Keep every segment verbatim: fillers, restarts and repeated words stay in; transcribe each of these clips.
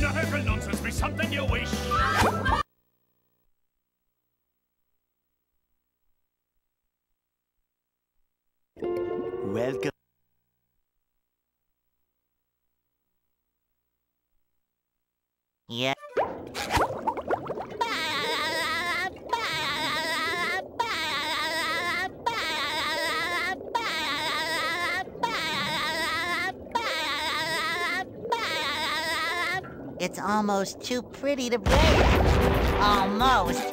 Now how can nonsense be something you wish? Welcome. Yeah. It's almost too pretty to break. Almost.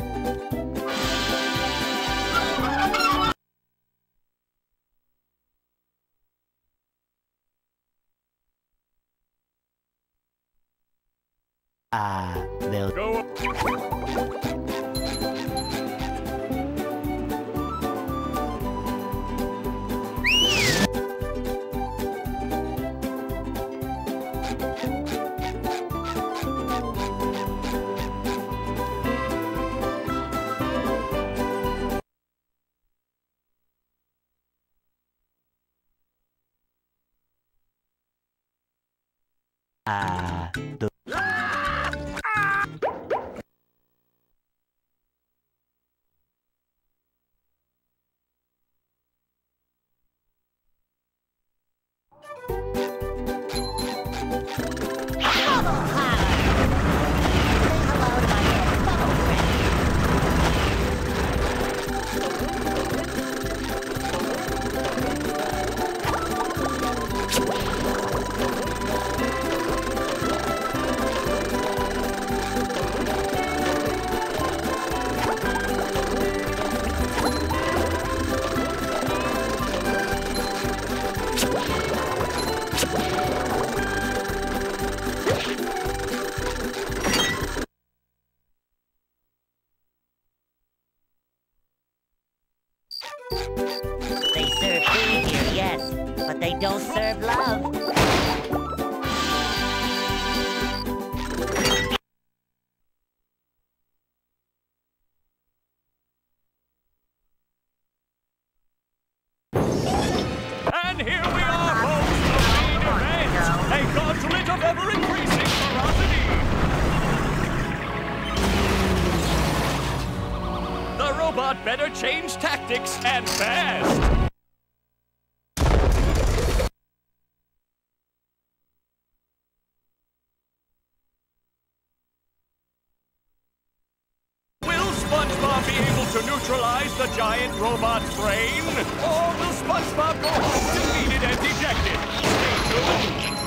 Ah, they'll Go. Ah, the They serve food here, yes, but they don't serve love. And here we are, folks, the main event. A gauntlet of ever-increasing ferocity. The robot better change tactics and fast. Will SpongeBob be able to neutralize the giant robot's brain? Or will SpongeBob go home defeated and dejected? Stay tuned.